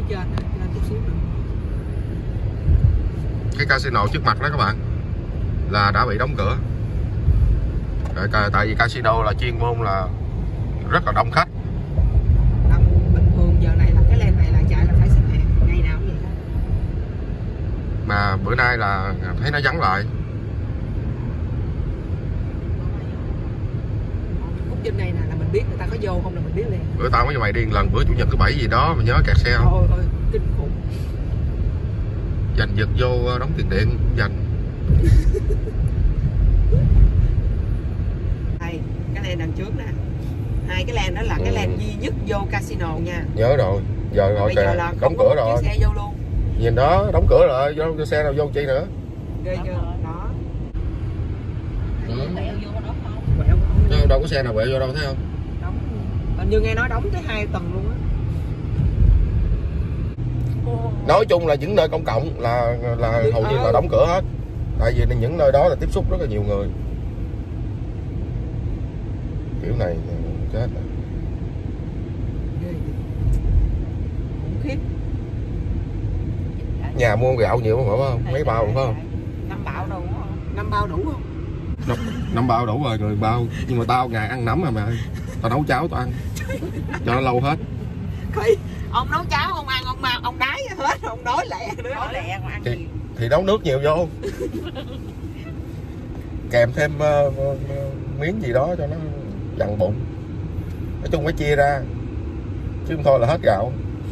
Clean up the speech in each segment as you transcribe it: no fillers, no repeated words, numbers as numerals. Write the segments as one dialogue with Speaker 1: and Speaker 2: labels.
Speaker 1: trên lên chút xíu nữa.
Speaker 2: Cái casino trước mặt đó các bạn là đã bị đóng cửa. Tại vì casino là chuyên môn là rất là đông khách.
Speaker 1: Bình thường giờ này là cái lane này là chạy là phải xếp hàng, ngày nào cũng vậy đó.
Speaker 2: Mà bữa nay là thấy nó vắng lại.
Speaker 1: Khúc trên này là mình biết người ta có vô không là mình biết liền.
Speaker 2: Bữa tao với mày đi lần bữa chủ nhật thứ bảy gì đó mà nhớ kẹt xe không?
Speaker 1: Ôi kinh khủng.
Speaker 2: Dành giật vô đóng tiền điện dành.
Speaker 1: Đây, cái lane đằng trước nè. Hai cái lane đó là cái lane duy nhất vô casino nha.
Speaker 2: Nhớ rồi. Giờ rồi
Speaker 1: bây giờ là
Speaker 2: đóng cửa rồi.
Speaker 1: Xe vô luôn.
Speaker 2: Nhìn đó, đóng cửa rồi, vô xe nào vô chi nữa.
Speaker 1: Ghê chưa? Đó.
Speaker 2: Đâu có xe nào quẹo vô đâu thấy không?
Speaker 1: Đóng. Hình như nghe nói đóng tới 2 tầng luôn á.
Speaker 2: Nói chung là những nơi công cộng là hầu như là đóng cửa hết. Tại vì những nơi đó là tiếp xúc rất là nhiều người. Kiểu này chết rồi.
Speaker 1: Khủng khiếp.
Speaker 2: Nhà mua gạo nhiều không phải không? Mấy bao phải không?
Speaker 1: 5 bao đủ không? 5 bao đủ không?
Speaker 2: 5 bao đủ rồi, người bao. Nhưng mà tao ngày ăn nấm mà mày ơi. Tao nấu cháo tao ăn cho nó lâu hết.
Speaker 1: Ông nấu cháo ông ăn ông đái hết, ông đói lẹ nữa. Đói lẹ mà ăn
Speaker 2: thì nấu nước nhiều vô. Kèm thêm miếng gì đó cho nó dằn bụng. Nói chung phải chia ra. Chứ không thôi là hết gạo.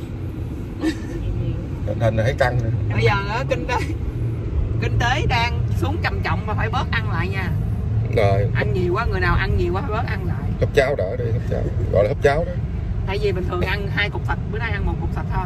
Speaker 2: Tình hình là thấy căng nữa.
Speaker 1: Bây giờ kinh tế đang xuống trầm trọng mà phải bớt ăn lại nha.
Speaker 2: Rồi.
Speaker 1: Ăn nhiều quá, người nào ăn nhiều quá phải bớt ăn lại.
Speaker 2: Hấp cháo đỡ đi, hấp cháo. Gọi là hấp cháo đó.
Speaker 1: Tại vì bình thường ăn 2 cục thịt, bữa nay ăn 1 cục thịt thôi.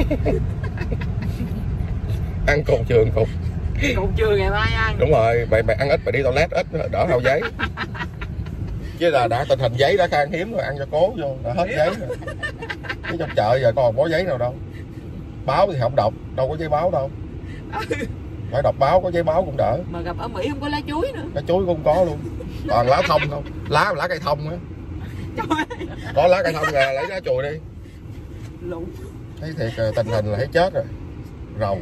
Speaker 2: Ăn cột trường cục.
Speaker 1: Cột trường ngày mai ăn.
Speaker 2: Đúng rồi, mày ăn ít, mày đi toilet ít, đỡ hao giấy. Chứ là đã tình hình giấy đã khan hiếm rồi, ăn cho cố vô, đã hết giấy rồi. Chứ trong chợ giờ còn có giấy nào đâu. Báo thì không đọc, đâu có giấy báo đâu. Phải đọc báo, có giấy báo cũng đỡ.
Speaker 1: Mà gặp ở Mỹ không có lá chuối nữa.
Speaker 2: Lá chuối cũng có luôn. Toàn lá thông không? Lá cây thông á. Có lá cây thông nè, lấy lá chùi đi.
Speaker 1: Lụng.
Speaker 2: Thấy thiệt tình hình là thấy chết rồi. Rầu.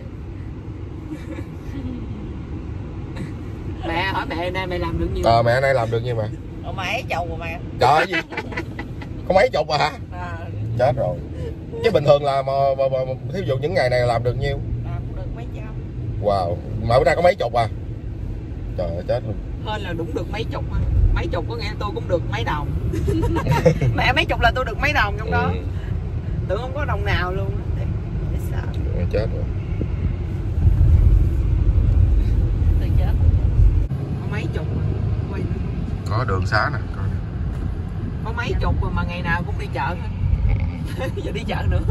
Speaker 1: Mẹ hỏi mẹ nay mày làm được nhiêu?
Speaker 2: Mẹ nay làm được nhiêu mà?
Speaker 1: Mấy chục rồi mẹ.
Speaker 2: Trời ơi gì? Có mấy chục à hả? Chết rồi. Chứ bình thường là thí dụ những ngày này làm được nhiêu?
Speaker 1: Làm cũng được mấy trăm.
Speaker 2: Wow, mà bữa nay có mấy chục à? Trời ơi chết luôn.
Speaker 1: Hơn là đúng được mấy chục á. Mấy chục có nghĩa tôi cũng được mấy đồng. Mẹ mấy chục là tôi được mấy đồng trong đó. Tưởng không có đồng nào luôn. Để sao?
Speaker 2: Chết rồi.
Speaker 1: Tôi chết. Có mấy chục mà.
Speaker 2: Có đường xá nè.
Speaker 1: Có mấy chục mà ngày nào cũng đi chợ thôi. Giờ đi chợ nữa.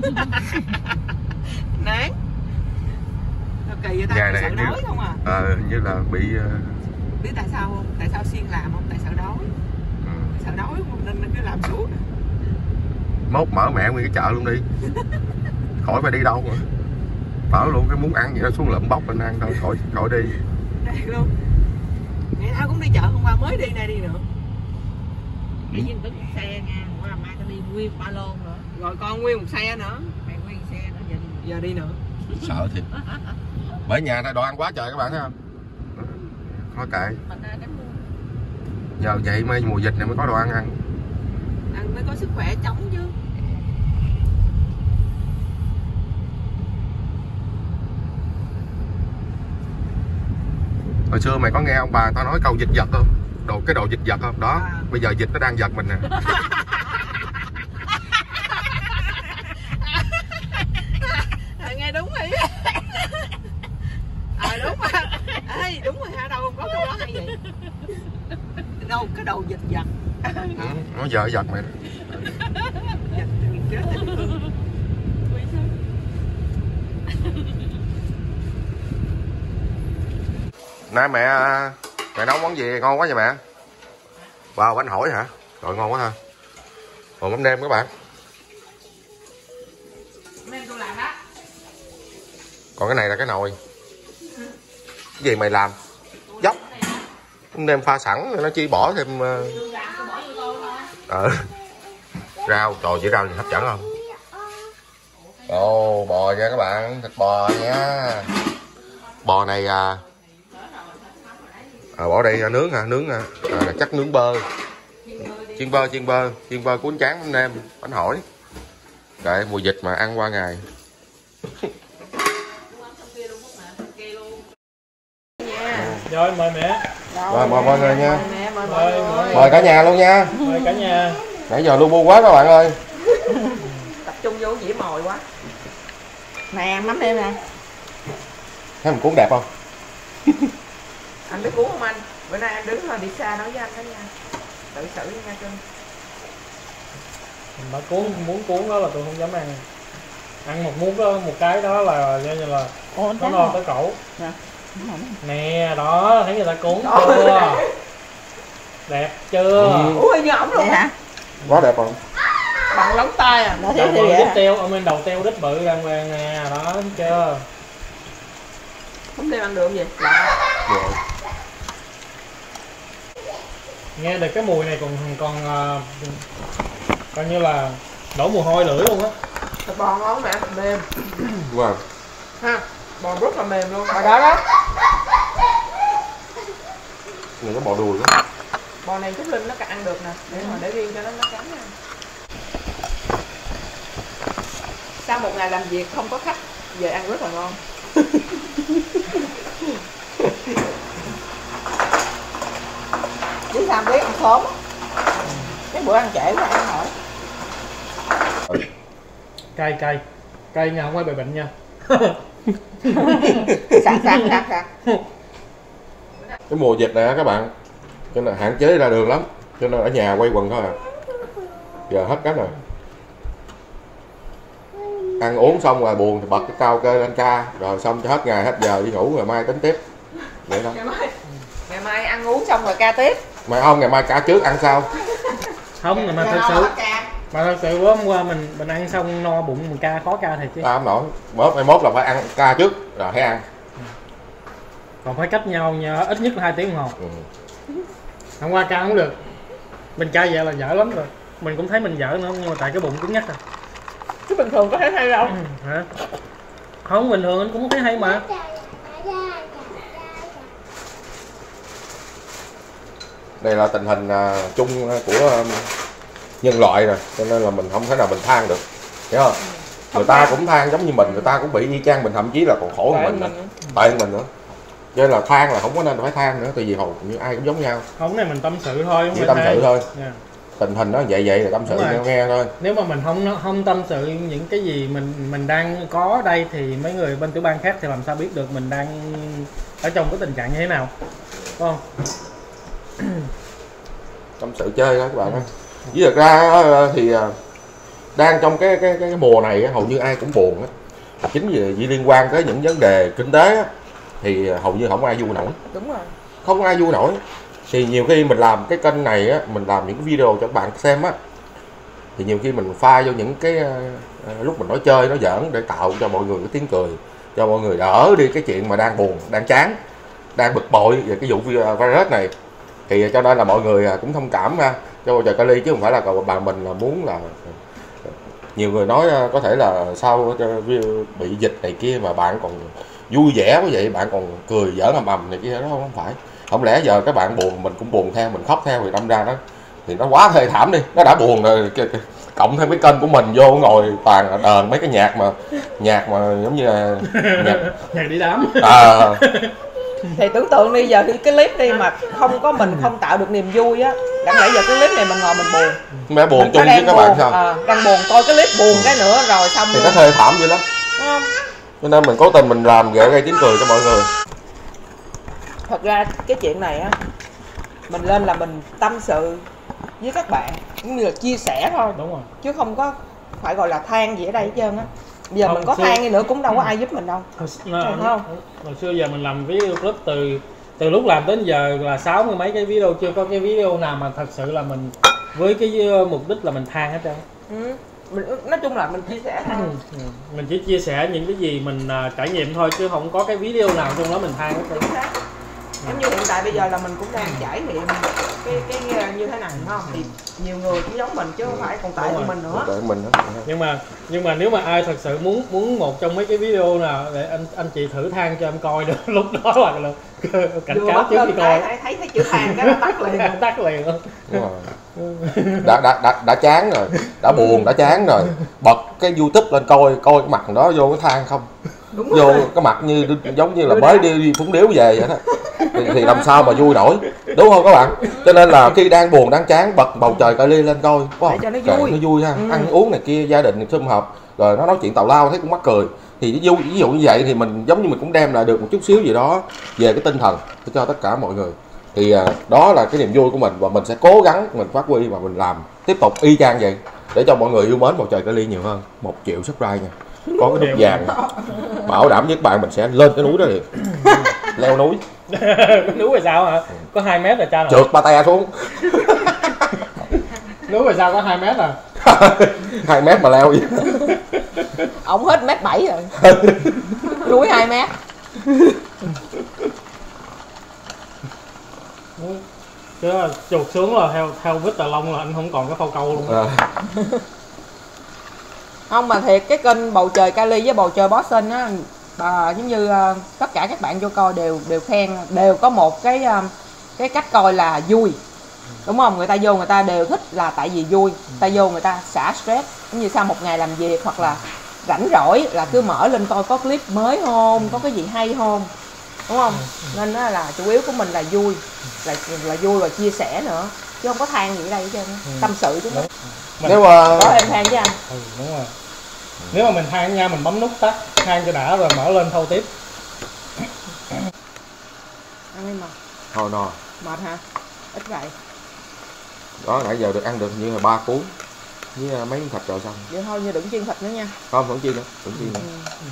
Speaker 1: Nán. Kỳ vậy ta,
Speaker 2: Nhà này
Speaker 1: sợ đói không à?
Speaker 2: Như là bị
Speaker 1: biết tại sao không? Tại sao Xuyên làm không? Tại sợ đói. Sợ đói không nên cứ làm suốt.
Speaker 2: Mốt mở mẹ nguyên cái chợ luôn đi. Khỏi phải đi đâu nữa. Mở luôn cái muốn ăn gì đó xuống lụm bóc lên ăn thôi, khỏi đi.
Speaker 1: Đây luôn. Ngày nào cũng đi chợ, hôm qua mới đi nay đi nữa. Để nhìn tới một xe nha, qua mai tao đi nguyên ba lon nữa. Rồi con nguyên một xe nữa. Mày nguyên xe nữa giờ đi nữa.
Speaker 2: Sợ thiệt. Bởi nhà ta đồ ăn quá trời các bạn thấy không? Thôi kệ. Giờ vậy mới mùa dịch này mới có đồ ăn ăn.
Speaker 1: Ăn mới có sức khỏe chống chứ.
Speaker 2: Hồi xưa mày có nghe ông bà tao nói câu dịch giật không? Cái đồ dịch giật không? Đó, bây giờ dịch nó đang giật mình nè.
Speaker 1: Nghe đúng rồi. Đúng rồi. Ê, đúng rồi ha, đâu không có câu đó hay vậy. Đâu cái đầu dịch giật.
Speaker 2: Nó giờ giật mày.
Speaker 1: Giật chết rồi.
Speaker 2: Nãy mẹ nấu món gì ngon quá vậy mẹ? Wow, bánh hỏi hả? Trời ngon quá ha. Còn mắm nêm các bạn.
Speaker 1: Nêm tôi làm đó.
Speaker 2: Còn cái này là cái nồi. Cái gì mày làm? Dốc. Mắm nêm pha sẵn rồi nó chỉ bỏ thêm rau, trời chỉ rau gì hấp dẫn không? Ồ, bò nha các bạn, thịt bò nha. Bò này bỏ đây nướng nướng chắc nướng bơ. Chiên bơ cuốn tráng bánh nêm, bánh hỏi. Đấy, mùa dịch mà ăn qua ngày.
Speaker 3: Rồi mời mẹ.
Speaker 2: Mời mọi người nha.
Speaker 3: Mời
Speaker 2: cả nhà luôn nha.
Speaker 3: Mời cả nhà.
Speaker 2: Nãy giờ lu bu quá các bạn ơi.
Speaker 1: Tập trung vô dĩa mồi quá. Nè mắm em nè.
Speaker 2: Thấy mình cuốn đẹp không?
Speaker 1: Anh biết cuốn không anh? Bữa nay anh đứng đi xa nói với anh đó nha. Tự xử nha cưng.
Speaker 3: Bà muốn cuốn đó là tôi không dám ăn. Ăn một muỗng đó, một cái đó là như là nó no tới cổ.
Speaker 1: Nè.
Speaker 3: Nè đó, thấy người ta cuốn chưa? Đẹp chưa?
Speaker 1: Ui như ổng luôn hả?
Speaker 2: Quá đẹp không?
Speaker 1: Bằng lóng tay à.
Speaker 3: Đầu đít teo, ở bên đầu teo đít bự đàng hoàng nè, đó thấy chưa?
Speaker 1: Không đem ăn được gì?
Speaker 2: Rồi.
Speaker 3: Nghe được cái mùi này còn coi như là đổ mồ hôi lưỡi luôn á.
Speaker 1: Thịt bò ngon mẹ, mềm.
Speaker 2: Wow.
Speaker 1: Ha, bò rất là mềm luôn. Bò đó đó.
Speaker 2: Này có bò đùi đó.
Speaker 1: Bò này chút Linh nó ăn được nè, để riêng cho nó cắn nha. Sau một ngày làm việc không có khách, về ăn rất là ngon. Chứ sao biết ăn sớm. Cái bữa ăn trễ quá ăn hỏi.
Speaker 3: Cay nha, không phải bị bệnh nha.
Speaker 1: Sạc.
Speaker 2: Cái mùa dịch này các bạn, cho nên hạn chế ra đường lắm, cho nên ở nhà quay quần thôi à. Giờ hết cách rồi. Ăn uống xong rồi buồn thì bật cái cao kê lên ca, rồi xong cho hết ngày hết giờ đi ngủ rồi mai tính tiếp. Vậy thôi.
Speaker 1: Ngày mai ăn uống xong rồi ca tiếp.
Speaker 2: Mày không, ngày mai ca trước ăn sau.
Speaker 3: Không, ngày mai thật sự. Mà thật sự hôm qua mình ăn xong no bụng mình ca khó ca thiệt chứ.
Speaker 2: Không nổi. Mai mốt là phải ăn ca trước rồi hãy ăn.
Speaker 3: Còn phải cách nhau nha, ít nhất là 2 tiếng đồng hồ. Hôm qua ca không được. Mình ca vậy là dở lắm rồi. Mình cũng thấy mình dở nữa nhưng mà tại cái bụng cứng nhắc rồi.
Speaker 1: Chứ bình thường có thấy hay đâu.
Speaker 3: Hả? Không, bình thường anh cũng thấy hay mà.
Speaker 2: Đây là tình hình chung của nhân loại rồi, cho nên là mình không thể nào mình than được, hiểu không? Người ta cũng than giống như mình, người ta cũng bị y chang mình, thậm chí là còn khổ hơn mình, tệ hơn mình nữa. Cho nên là than là không có nên phải than nữa, tại vì hầu như ai cũng giống nhau.
Speaker 3: Không, cái này mình tâm sự thôi,
Speaker 2: chỉ tâm sự thôi.
Speaker 3: Yeah.
Speaker 2: Tình hình nó vậy là tâm sự nghe thôi.
Speaker 3: Nếu mà mình không tâm sự những cái gì mình đang có đây thì mấy người bên tiểu bang khác thì làm sao biết được mình đang ở trong cái tình trạng như thế nào, đúng không?
Speaker 2: Tâm sự chơi đó các bạn. Với thật ra thì đang trong cái mùa này hầu như ai cũng buồn á. Chính vì liên quan tới những vấn đề kinh tế á, thì hầu như không ai vui nổi.
Speaker 1: Đúng rồi.
Speaker 2: Không ai vui nổi. Thì nhiều khi mình làm cái kênh này á, mình làm những cái video cho các bạn xem á, thì nhiều khi mình pha vô những cái lúc mình nói chơi nói giỡn để tạo cho mọi người cái tiếng cười, cho mọi người đỡ đi cái chuyện mà đang buồn, đang chán, đang bực bội về cái vụ virus này. Thì cho nên là mọi người cũng thông cảm cho bầu trời Cali, chứ không phải là bà mình là muốn là nhiều người nói có thể là sau bị dịch này kia mà bạn còn vui vẻ quá vậy, bạn còn cười giỡn ầm này kia, đó không phải. Không lẽ giờ các bạn buồn mình cũng buồn theo, mình khóc theo thì đâm ra đó thì nó quá thê thảm đi, nó đã buồn rồi cộng thêm cái kênh của mình vô ngồi toàn đờn mấy cái nhạc mà giống như là
Speaker 3: nhạc đi đám.
Speaker 1: Thì tưởng tượng đi giờ cái clip đi mà không có mình không tạo được niềm vui á, đáng lẽ giờ cái clip này mình ngồi mình buồn.
Speaker 2: Mẹ buồn chung với các bạn sao?
Speaker 1: Đang buồn coi cái clip buồn cái nữa rồi xong
Speaker 2: thì nó thê thảm dữ lắm.
Speaker 1: Không.
Speaker 2: Cho nên mình cố tình mình làm gây tiếng cười cho mọi người.
Speaker 1: Thật ra cái chuyện này á, mình lên là mình tâm sự với các bạn cũng như là chia sẻ thôi.
Speaker 3: Đúng rồi.
Speaker 1: Chứ không có phải gọi là than gì ở đây hết trơn á. Bây giờ mình có than đi nữa cũng đâu có ai giúp mình đâu.
Speaker 3: Không. Hồi xưa giờ mình làm video clip từ lúc làm đến giờ là 60 mấy cái video, chưa có cái video nào mà thật sự là mình với cái mục đích là mình than hết trơn.
Speaker 1: Nói chung là mình chia sẻ thôi.
Speaker 3: Mình chỉ chia sẻ những cái gì mình trải nghiệm thôi, chứ không có cái video nào trong đó mình than hết trơn.
Speaker 1: Giống như hiện tại bây giờ là mình cũng đang trải nghiệm cái như thế này đúng không? Thì nhiều người cũng giống mình chứ không phải còn tệ hơn mình nữa.
Speaker 2: Tệ mình đó.
Speaker 3: Nhưng mà nếu mà ai thật sự muốn một trong mấy cái video nào để anh chị thử than cho em coi được, lúc đó là cảnh cáo trước khi coi.
Speaker 1: Thấy chữ than cái nó tắt liền.
Speaker 3: Tắt liền luôn.
Speaker 2: Đã chán rồi, đã buồn, đã chán rồi, bật cái YouTube lên coi cái mặt đó vô cái than không. Đúng vô rồi. Cái mặt như giống như là mới đi phúng điếu về vậy đó. Thì làm sao mà vui nổi, đúng không các bạn? Cho nên là khi đang buồn đang chán bật Bầu Trời Cali lên coi,
Speaker 1: để cho nó
Speaker 2: vui ha. Ăn uống này kia, gia đình sum họp rồi nó nói chuyện tào lao thấy cũng mắc cười. Thì ví dụ như vậy thì mình giống như mình cũng đem lại được một chút xíu gì đó về cái tinh thần cho tất cả mọi người. Thì đó là cái niềm vui của mình và mình sẽ cố gắng mình phát huy và mình làm tiếp tục y chang vậy để cho mọi người yêu mến Bầu Trời Cali nhiều hơn. 1 triệu subscribe nha, có cái nút vàng bảo đảm với bạn mình sẽ lên cái núi đó liền. Leo núi.
Speaker 3: Núi là sao hả? Có 2 mét là cha rồi.
Speaker 2: Trượt pate xuống.
Speaker 3: Núi là sao có 2 mét à?
Speaker 2: 2 mét mà leo vậy.
Speaker 1: Ổng hết 1m7 rồi. Núi 2 mét.
Speaker 3: Chứ chuột xuống là theo vít tà lông là anh không còn cái phao câu luôn.
Speaker 1: Không mà thiệt cái kênh Bầu Trời Cali với Bầu Trời Boxing á, giống như tất cả các bạn vô coi đều khen, đều có một cái cách coi là vui, đúng không? Người ta vô người ta đều thích là tại vì vui, ta vô người ta xả stress, giống như sau một ngày làm việc hoặc là rảnh rỗi là cứ mở lên coi có clip mới không, có cái gì hay không, đúng không? Nên đó là chủ yếu của mình là vui, là vui và chia sẻ nữa, chứ không có than gì ở đây hết trơn, tâm sự chứ.
Speaker 2: Nếu mà
Speaker 1: có em than với anh.
Speaker 3: Đúng rồi. Nếu mà mình than nha, mình bấm nút tắt than cho đã rồi mở lên thâu tiếp.
Speaker 1: Ăn đi mà.
Speaker 2: Thôi no.
Speaker 1: Mệt hả? Ít vậy.
Speaker 2: Đó nãy giờ được ăn được như là 3 cuốn với mấy miếng thịt rồi xong.
Speaker 1: Vậy thôi như đừng chiên thịt nữa nha.
Speaker 2: Không chiên nữa, đừng chiên nữa.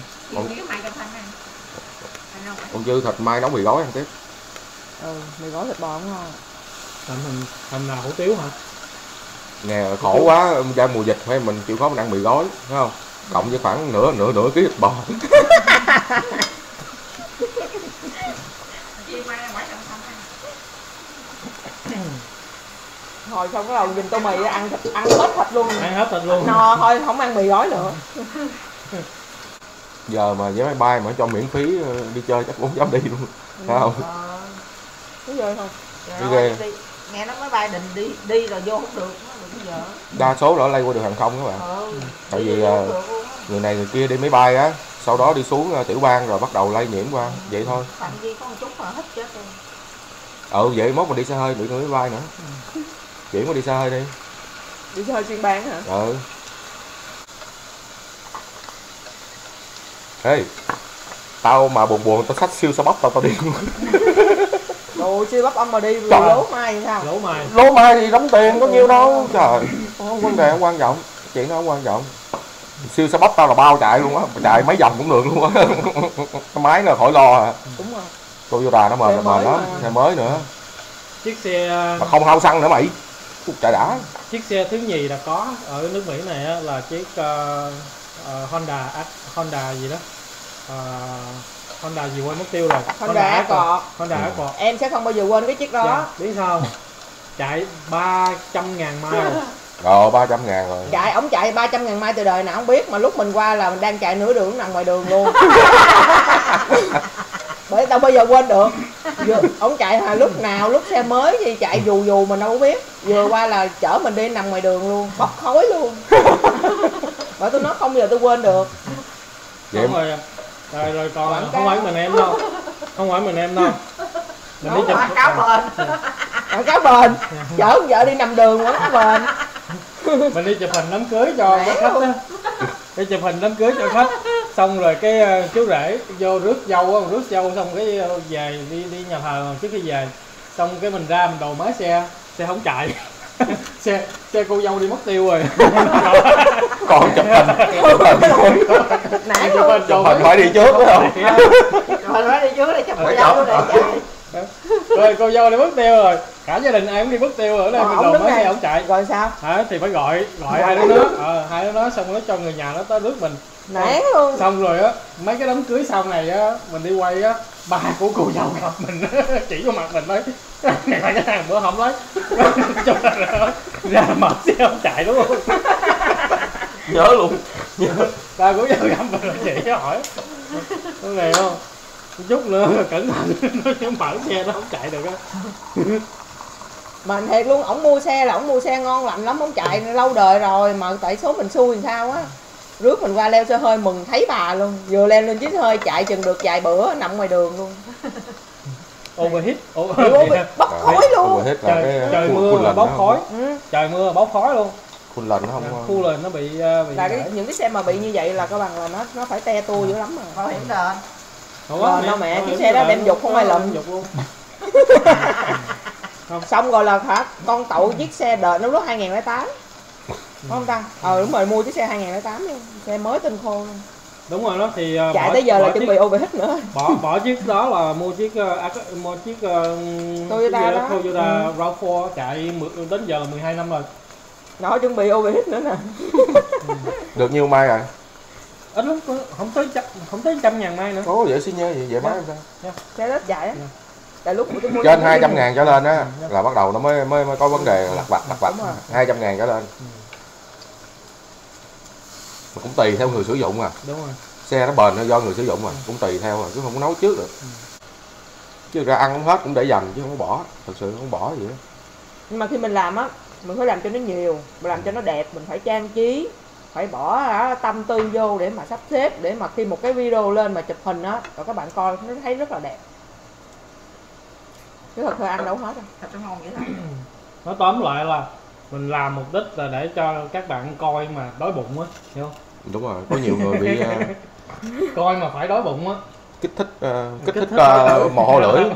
Speaker 2: Còn dư thịt mai nấu mì gói ăn tiếp.
Speaker 1: Mì gói thịt bò cũng ngon.
Speaker 3: Thành nào hủ tiếu hả?
Speaker 2: Nghe khổ quá, ra mùa dịch phải mình chịu khó mình ăn mì gói, phải không? Cộng với khoảng nửa ký thịt bò.
Speaker 1: Thôi xong cái đầu nhìn tô mì ăn hết thịt luôn.
Speaker 3: Ăn hết thịt luôn.
Speaker 1: No thôi không ăn mì gói nữa.
Speaker 2: Giờ mà vé máy bay mà cho miễn phí đi chơi chắc cũng dám đi luôn, phải không?
Speaker 1: Cái ghê không?
Speaker 2: Ghê.
Speaker 1: Nghe nó máy bay định đi rồi vô không được bây giờ.
Speaker 2: Đa số đó lây qua đường hàng không các bạn. Tại vì người này người kia đi máy bay á, sau đó đi xuống tiểu bang rồi bắt đầu lây nhiễm qua, vậy thôi.
Speaker 1: Tạm gì có một chút mà hết chết rồi.
Speaker 2: Vậy mốt mình đi xe hơi bị người máy bay nữa. Chuyển qua đi xe hơi đi.
Speaker 1: Đi xe hơi xuyên bang hả?
Speaker 2: Ê, tao mà buồn tao xách siêu xe bắp tao đi luôn.
Speaker 1: Đồ siêu bắp ông mà đi lố mai thì sao?
Speaker 3: Lố
Speaker 2: mai thì đóng tiền có nhiêu đâu. Trời, không vấn đề không quan trọng, chuyện đó không quan trọng. Siêu xe bắp tao là bao chạy luôn á, chạy mấy vòng cũng được luôn á. Cái máy là khỏi lo à.
Speaker 1: Đúng rồi.
Speaker 2: Toyota nó mệt đó, xe mới nữa.
Speaker 3: Chiếc xe
Speaker 2: mà không hao xăng nữa mày. Chạy đã.
Speaker 3: Chiếc xe thứ nhì là có ở nước Mỹ này á, là chiếc Honda gì đó. Honda gì quên mất tiêu rồi.
Speaker 1: Honda Accord. Em sẽ không bao giờ quên cái chiếc đó.
Speaker 3: Dạ, biết sao? Chạy 300.000 mai rồi.
Speaker 2: 300.000 rồi.
Speaker 1: Ổng chạy 300.000 mai từ đời nào không biết, mà lúc mình qua là mình đang chạy nửa đường nằm ngoài đường luôn. Bởi tao bao giờ quên được. Ổng chạy lúc nào, lúc xe mới thì chạy dù mình đâu có biết. Vừa qua là chở mình đi nằm ngoài đường luôn, bốc khói luôn. Bởi tôi nói không bao giờ tôi quên được.
Speaker 3: Vậy rồi còn không phải mình em đâu. Không phải mình em đâu. Mình đi chụp
Speaker 1: quảng cáo bền. Chở con vợ đi nằm đường quảng cáo bền.
Speaker 3: Mình đi chụp hình đám cưới cho khách á. Đi chụp hình đám cưới cho khách. Xong rồi cái chú rể vô rước dâu xong cái về đi nhà thờ trước khi về. Xong cái mình ra mình đồ máy xe không chạy. xe cô dâu đi mất tiêu rồi.
Speaker 2: Còn chụp hình.
Speaker 1: Nãy
Speaker 2: chụp hình phải đi trước phải không?
Speaker 1: Mình phải đi trước để chụp cô dâu để chạy.
Speaker 3: Rồi cô dâu đi mất tiêu rồi, cả gia đình ai cũng đi mất tiêu ở đây mình đồ máy xe ổng chạy
Speaker 1: rồi sao
Speaker 3: thì phải gọi hai đứa nó xong nó cho người nhà nó tới rước mình
Speaker 1: nản luôn.
Speaker 3: Xong rồi á mấy cái đám cưới sau này á mình đi quay á ba của cô dâu gặp mình chỉ có mặt mình nói này là cái thằng bữa không lấy cho ra mở xe không chạy đúng không?
Speaker 2: Nhớ luôn.
Speaker 3: Ba của dâu gặp mình là chị hỏi cái này không chút nữa cẩn thận nó mở xe nó không chạy được á.
Speaker 1: Mà thiệt luôn, ổng mua xe là ổng mua xe ngon lành lắm, ổng chạy lâu đời rồi mà tại số mình xui làm sao á. Rước mình qua leo xe hơi mừng thấy bà luôn, vừa leo lên chiếc xe hơi chạy chừng được vài bữa nằm ngoài đường luôn.
Speaker 3: Overheat
Speaker 1: Bốc khói luôn.
Speaker 3: Trời mưa là bốc khói. Trời mưa bốc khói luôn.
Speaker 2: Khuôn lệnh nó không
Speaker 3: khu lên nó bị
Speaker 1: là những cái xe mà bị như vậy là các bằng là nó phải te tua dữ lắm rồi.
Speaker 4: Bảo hiểm đền.
Speaker 1: Nó mẹ chiếc xe đó đem dục không ai lụm. Xong rồi là hả, con tậu chiếc xe đợt nó lúc 2008 không ta? Đúng rồi, mua chiếc xe 2008 luôn, xe mới tinh khô luôn.
Speaker 3: Đúng rồi đó thì
Speaker 1: chạy tới giờ là chuẩn bị overheat nữa.
Speaker 3: Bỏ chiếc đó là mua chiếc Toyota RAV4 chạy đến giờ là 12 năm rồi.
Speaker 1: Nó chuẩn bị overheat nữa nè.
Speaker 2: Được nhiêu mai rồi?
Speaker 3: Ít lắm, không tới 100.000 mai nữa.
Speaker 2: Ồ vậy xin nhớ vậy máy sao?
Speaker 1: Xe rất chạy á. Tại lúc tôi mua
Speaker 2: trên 200.000 trở lên á là bắt đầu nó mới có vấn đề lặt vặt 200.000 trở lên. Mà cũng tùy theo người sử dụng à.
Speaker 3: Đúng rồi.
Speaker 2: Xe nó bền do người sử dụng mà cũng tùy theo rồi chứ không có nấu trước được. Chứ ra ăn không hết cũng để dành chứ không có bỏ, thật sự không bỏ gì đó.
Speaker 1: Nhưng mà khi mình làm á, mình phải làm cho nó nhiều, mình làm cho nó đẹp, mình phải trang trí, phải bỏ tâm tư vô để mà sắp xếp, để mà khi một cái video lên mà chụp hình á, rồi các bạn coi nó thấy rất là đẹp. Chứ thật sự ăn đâu hết đâu.
Speaker 4: Thật nó ngon vậy lắm.
Speaker 3: Nói tóm lại là mình làm mục đích là để cho các bạn coi mà đói bụng á, hiểu không?
Speaker 2: Đúng rồi, có nhiều người bị
Speaker 3: coi mà phải đói bụng á,
Speaker 2: kích thích mồ hôi lưỡi.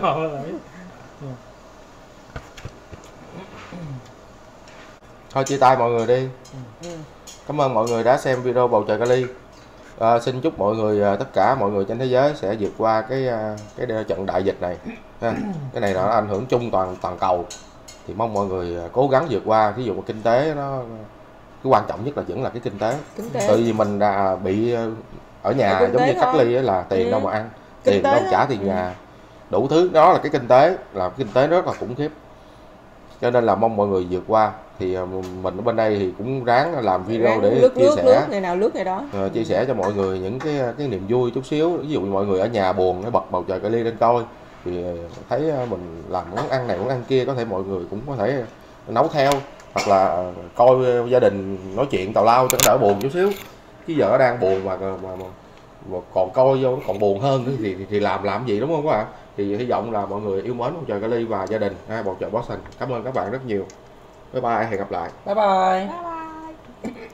Speaker 2: Thôi chia tay mọi người đi. Cảm ơn mọi người đã xem video bầu trời Cali. Xin chúc mọi người, tất cả mọi người trên thế giới sẽ vượt qua cái trận đại dịch này. Cái này nó ảnh hưởng chung toàn cầu. Thì mong mọi người cố gắng vượt qua. Ví dụ mà kinh tế nó, cái quan trọng nhất là vẫn là cái kinh tế. Tại vì mình đã bị ở nhà giống như cách ly là tiền đâu mà ăn, tiền đâu trả tiền nhà, đủ thứ đó là cái kinh tế, rất là khủng khiếp. Cho nên là mong mọi người vượt qua. Thì mình ở bên đây thì cũng ráng làm video để chia sẻ
Speaker 1: ngày nào lướt ngày đó,
Speaker 2: chia sẻ cho mọi người những cái niềm vui chút xíu. Ví dụ mọi người ở nhà buồn nó bật bầu trời Cali lên coi thì thấy mình làm món ăn này món ăn kia, có thể mọi người cũng có thể nấu theo, hoặc là coi gia đình nói chuyện tào lao cho nó đỡ buồn chút xíu. Chứ vợ đang buồn mà còn coi vô nó còn buồn hơn thì làm gì, đúng không các bạn? Thì hy vọng là mọi người yêu mến bầu trời Cali và gia đình bầu trời Boston. Cảm ơn các bạn rất nhiều. Bye bye, hẹn gặp lại.
Speaker 1: Bye bye.
Speaker 4: Bye bye.